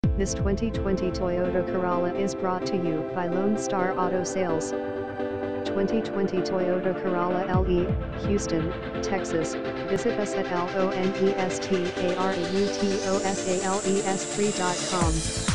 This 2020 Toyota Corolla is brought to you by Lone Star Auto Sales. 2020 Toyota Corolla LE, Houston, Texas. Visit us at LONESTARAUTOSALES3.com.